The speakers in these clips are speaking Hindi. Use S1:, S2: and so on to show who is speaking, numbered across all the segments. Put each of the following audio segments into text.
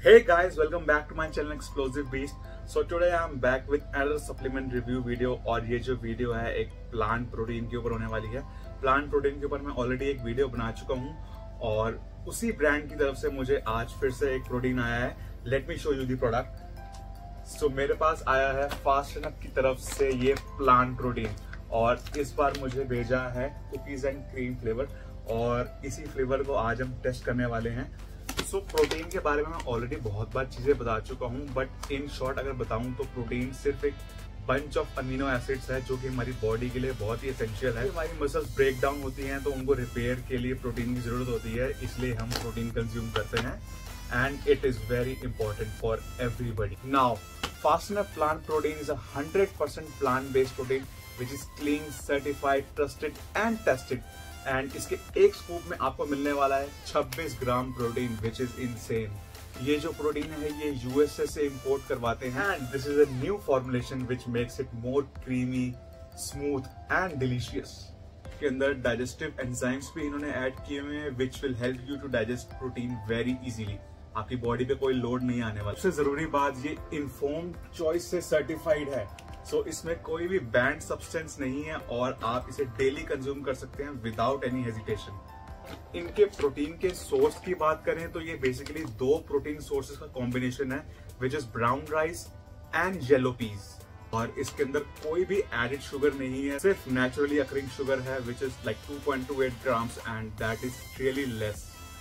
S1: Hey guys, welcome back to my channel Explosive Beast. So today I am back with another supplement review video और ये जो वीडियो है एक प्लांट प्रोटीन के ऊपर होने वाली है। प्लांट प्रोटीन के ऊपर मैं ऑलरेडी एक वीडियो बना चुका हूँ और उसी ब्रांड की तरफ से मुझे आज फिर से एक प्रोटीन आया है। Let me show you the product. So मेरे पास आया है फास्ट एनफ की तरफ से ये प्लांट प्रोटीन और इस बार मुझे भेजा है कुकीज एंड क्रीम फ्लेवर और इसी फ्लेवर को आज हम टेस्ट करने वाले हैं। सो प्रोटीन के बारे में मैं ऑलरेडी बहुत बार चीजें बता चुका हूँ, बट इन शॉर्ट अगर बताऊं तो प्रोटीन सिर्फ एक बंच ऑफ अमीनो एसिड्स है जो कि हमारी बॉडी के लिए बहुत ही एसेंशियल है। हमारी मसल्स ब्रेक डाउन होती हैं तो उनको रिपेयर के लिए प्रोटीन की जरूरत होती है, इसलिए हम प्रोटीन कंज्यूम करते हैं and it is very important for everybody. Now fast enough plant protein is 100% plant based protein which is clean, certified, trusted and tested and इसके एक स्कूप में आपको मिलने वाला है 26 gram protein which is insane. ये जो प्रोटीन है ये यूएसए से इंपोर्ट करवाते हैं and this is a new formulation which makes it more creamy, smooth and delicious. के अंदर डाइजेस्टिव एंजाइम्स भी इन्होंने ऐड किए हुए हैं which will help you to digest protein very easily. आपकी बॉडी पे कोई लोड नहीं आने वाला। सबसे जरूरी बात, ये इन्फॉर्म्ड चॉइस से सर्टिफाइड है। सो इसमें कोई भी बैंड सब्सटेंस नहीं है और आप इसे डेली कंज्यूम कर सकते हैं विदाउट एनी हेजिटेशन। इनके प्रोटीन के सोर्स की बात करें तो ये बेसिकली दो प्रोटीन सोर्सेज का कॉम्बिनेशन है which is brown rice and yellow peas और इसके अंदर कोई भी एडेड शुगर नहीं है, सिर्फ नेचुरली अकरिंग शुगर है which is like 2.28 grams and that is really less.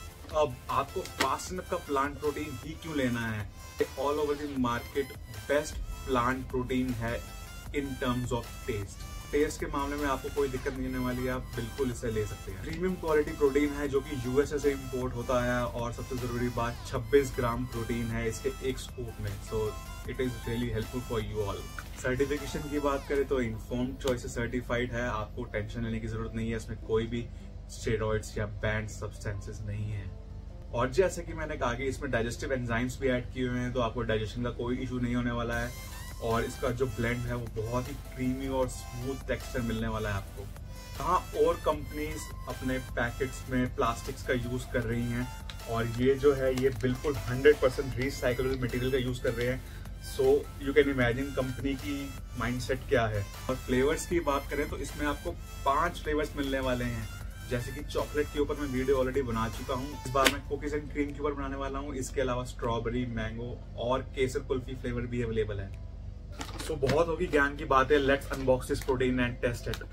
S1: अब आपको फास्ट एनफ का प्लांट प्रोटीन ही क्यों लेना है? All over the market best plant protein है इन टर्म्स ऑफ टेस्ट के मामले में आपको कोई दिक्कत नहीं होने वाली है, आप बिल्कुल इसे ले सकते हैं। प्रीमियम क्वालिटी प्रोटीन है जो कि यूएसए से इंपोर्ट होता है और सबसे जरूरी बात 26 ग्राम प्रोटीन है इसके एक स्कूप में। So it is really helpful for you all. Certification की बात करें तो इन्फॉर्म्ड चॉइस से सर्टिफाइड है, आपको टेंशन लेने की जरूरत नहीं है, इसमें कोई भी स्टेरॉइड्स या बैंड सब्सटेंसेस नहीं है। और जैसे कि मैंने कहा कि इसमें डाइजेस्टिव एंजाइम्स भी ऐड किए हुए हैं तो आपको डाइजेशन का कोई इशू नहीं होने वाला है और इसका जो ब्लेंड है वो बहुत ही क्रीमी और स्मूथ टेक्सचर मिलने वाला है आपको। कहाँ और कंपनीज अपने पैकेट्स में प्लास्टिक्स का यूज कर रही हैं और ये जो है ये बिल्कुल 100% रिसाइक्लेबल मटेरियल का यूज कर रहे हैं। So you can imagine company की माइंडसेट क्या है। और फ्लेवर्स की बात करें तो इसमें आपको 5 फ्लेवर्स मिलने वाले हैं, जैसे कि चॉकलेट के ऊपर मैं वीडियो ऑलरेडी बना चुका हूँ, इस बार मैं कुकीज एंड क्रीम के ऊपर बनाने वाला हूँ। इसके अलावा स्ट्रॉबेरी, मैंगो और केसर कुल्फी फ्लेवर भी अवेलेबल है। सो बहुत होगी ज्ञान की बात है, let's unbox this protein and taste it.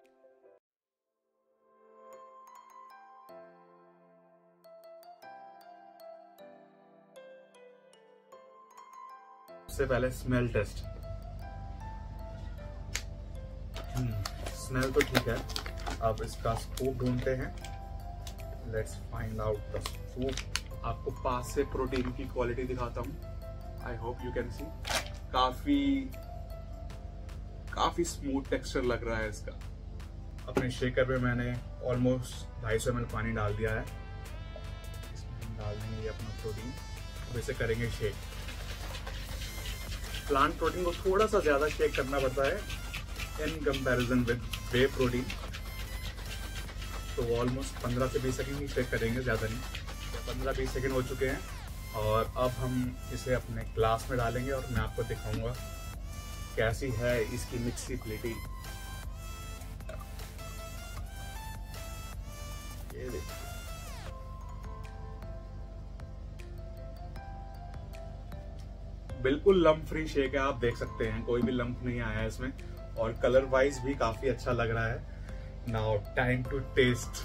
S1: सबसे पहले स्मेल टेस्ट। स्मेल तो ठीक है, अब इसका स्कूप ढूंढते हैं। Let's find out the scoop. आपको पास से प्रोटीन की क्वालिटी दिखाता हूं। I hope you can see. काफी स्मूथ टेक्सचर लग रहा है इसका। अपने शेकर में मैंने ऑलमोस्ट 250 ml पानी डाल दिया है। इसमें हम डाल देंगे अपना प्रोटीन, वैसे करेंगे शेक। प्लांट प्रोटीन को थोड़ा सा ज्यादा शेक करना पड़ता है in comparison with whey protein. तो ऑलमोस्ट 15 से 20 सेकंड ही शेक करेंगे, ज्यादा नहीं। 15-20 सेकंड हो चुके हैं और अब हम इसे अपने ग्लास में डालेंगे और मैं आपको दिखाऊंगा कैसी है इसकी मिक्सिबिलिटी। ये देखिए, बिल्कुल लम्प फ्री शेक है, आप देख सकते हैं कोई भी लम्प नहीं आया है इसमें और कलर वाइज भी काफी अच्छा लग रहा है। Now time to taste.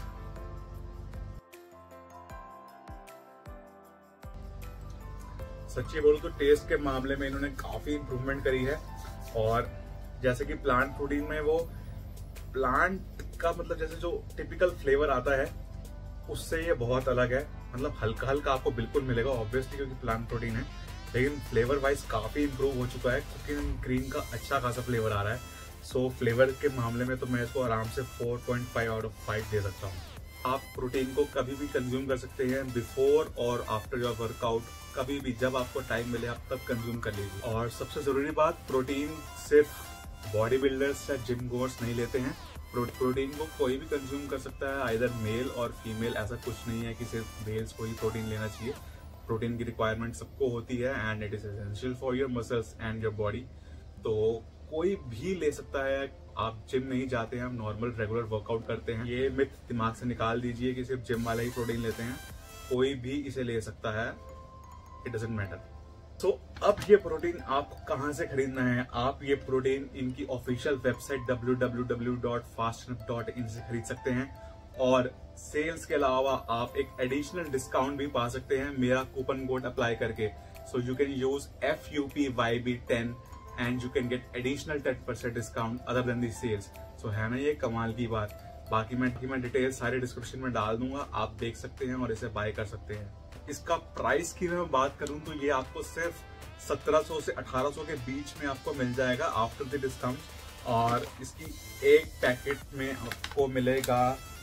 S1: सच्ची बोलूं तो टेस्ट के मामले में इन्होंने काफी इंप्रूवमेंट करी है और जैसे कि प्लांट प्रोटीन में वो प्लांट का मतलब जैसे जो टिपिकल फ्लेवर आता है उससे ये बहुत अलग है। मतलब हल्का हल्का आपको बिल्कुल मिलेगा ऑब्वियसली क्योंकि प्लांट प्रोटीन है, लेकिन फ्लेवर वाइज काफी इंप्रूव हो चुका है। कुकीज एंड क्रीम का अच्छा खासा फ्लेवर आ रहा है। सो फ्लेवर के मामले में तो मैं इसको आराम से 4.5 आउट ऑफ 5 दे सकता हूँ। आप प्रोटीन को कभी भी कंज्यूम कर सकते हैं, बिफोर और आफ्टर योर वर्कआउट, कभी भी जब आपको टाइम मिले आप तब कंज्यूम कर लीजिए। और सबसे जरूरी बात, प्रोटीन सिर्फ बॉडी बिल्डर्स या जिम गोर्स नहीं लेते हैं। प्रोटीन को कोई भी कंज्यूम कर सकता है, आइदर मेल और फीमेल, ऐसा कुछ नहीं है कि सिर्फ मेल्स को ही प्रोटीन लेना चाहिए। प्रोटीन की रिक्वायरमेंट सबको होती है and it is essential for your muscles and your body. तो कोई भी ले सकता है, आप जिम नहीं जाते हैं, हम नॉर्मल रेगुलर वर्कआउट करते हैं, ये मिथ दिमाग से निकाल दीजिए कि सिर्फ जिम वाले ही प्रोटीन लेते हैं। कोई भी इसे ले सकता है, इट डजंट मैटर। तो अब ये प्रोटीन आपको कहां से खरीदना है? आप ये प्रोटीन इनकी ऑफिशियल वेबसाइट www.fastnup.in से खरीद सकते हैं और सेल्स के अलावा आप एक एडिशनल डिस्काउंट भी पा सकते हैं मेरा कूपन कोड अप्लाई करके। So you can use FUPYB10 and you can get additional 10% discount other than the sales. So है ना ये कमाल की बात। बाकी मैं डिटेल सारे डिस्क्रिप्शन में डाल दूंगा, आप देख सकते हैं और इसे बाय कर सकते हैं। इसका प्राइस की मैं बात करूं तो ये आपको सिर्फ 1700 से 1800 के बीच में आपको मिल जाएगा आफ्टर द डिस्काउंट। और इसकी एक पैकेट में आपको मिलेगा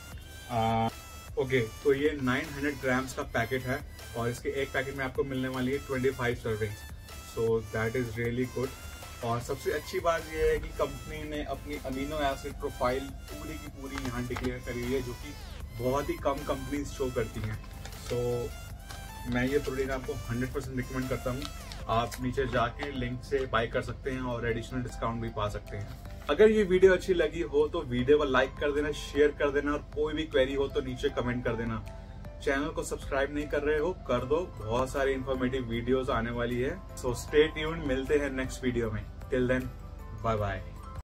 S1: तो ये 900 ग्राम्स का पैकेट है और इसके एक पैकेट में आपको मिलने वाली है 25 servings. So that is really good. और सबसे अच्छी बात यह है कि कंपनी ने अपनी अमीनो एसिड प्रोफाइल पूरी की पूरी यहाँ डिक्लेयर करी है, जो कि बहुत ही कम कंपनीज शो करती हैं। सो मैं ये प्रोटीन आपको 100% रिकमेंड करता हूँ। आप नीचे जाके लिंक से बाय कर सकते हैं और एडिशनल डिस्काउंट भी पा सकते हैं। अगर ये वीडियो अच्छी लगी हो तो वीडियो को लाइक कर देना, शेयर कर देना और कोई भी क्वेरी हो तो नीचे कमेंट कर देना। चैनल को सब्सक्राइब नहीं कर रहे हो, कर दो, बहुत सारी इंफॉर्मेटिव वीडियोस आने वाली है। सो स्टे ट्यून्ड, मिलते हैं नेक्स्ट वीडियो में। Till then, bye bye.